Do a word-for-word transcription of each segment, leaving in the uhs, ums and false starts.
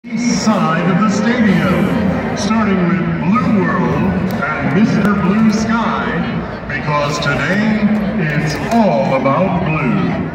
East side of the stadium, starting with Blue World and Mister Blue Sky, because today it's all about blue.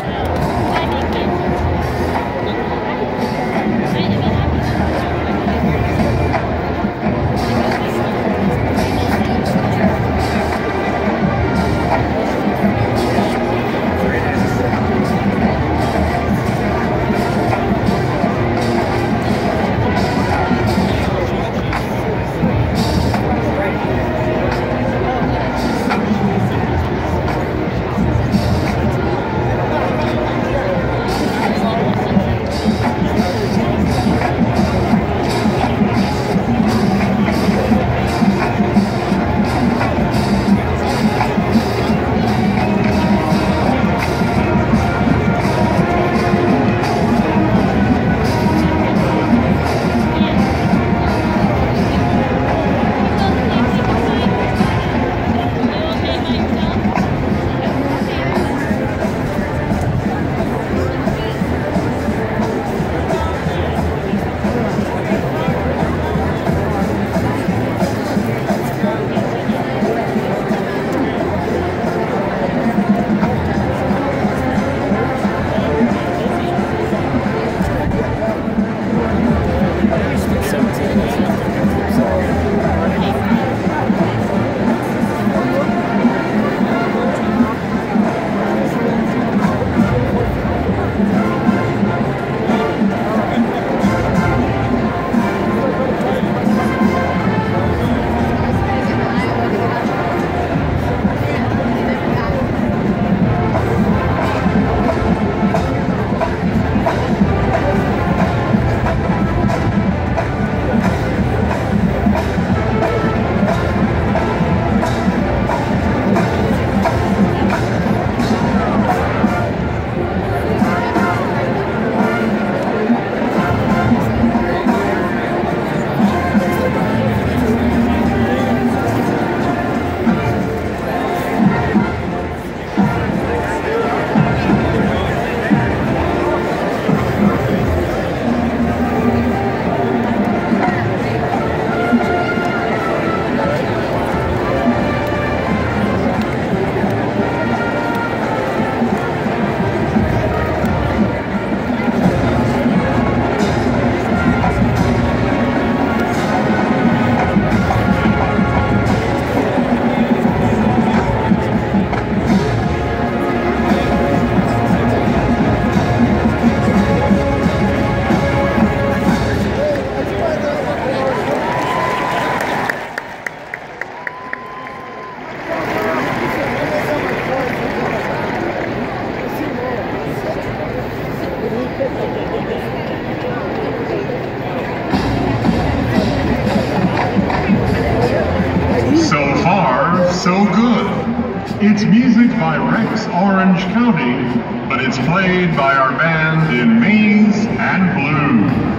So good. It's music by Rex Orange County, but it's played by our band in maize and blue.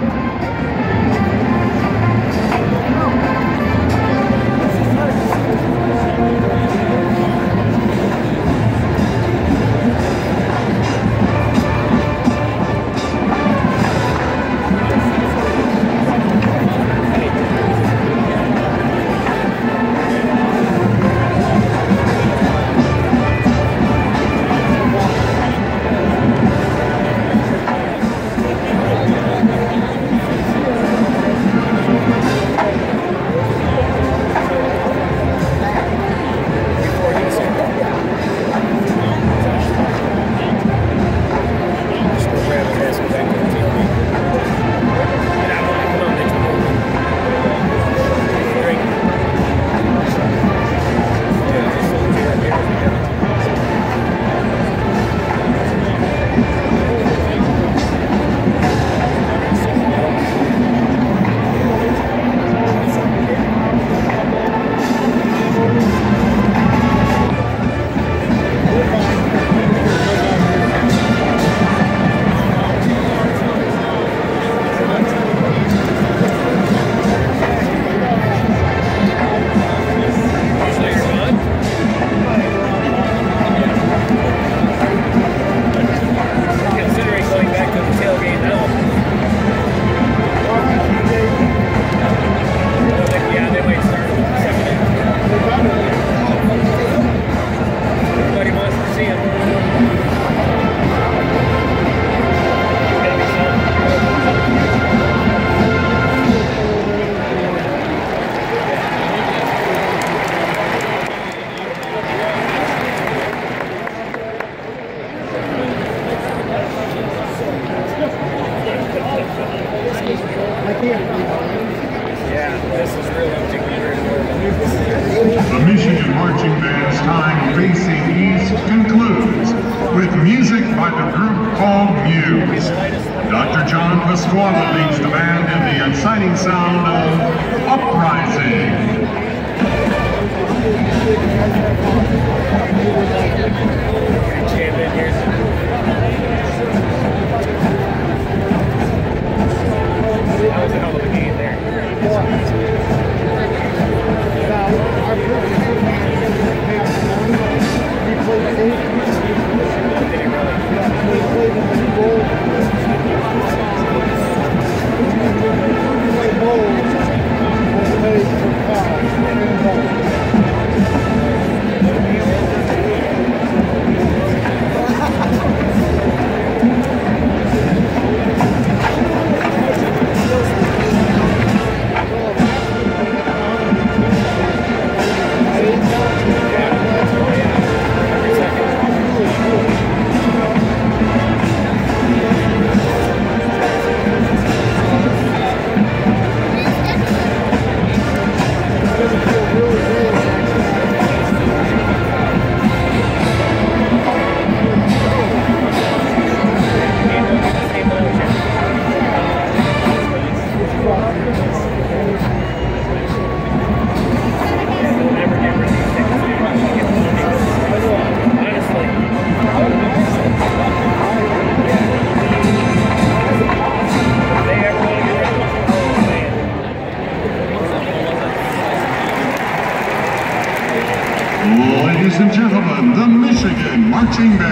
Thank you. The Michigan Marching Band's time facing east concludes with music by the group called Muse. Doctor John Pasquale leads the band in the exciting sound of Uprising. That was a hell of a game there. Ladies and gentlemen, the Michigan Marching Band.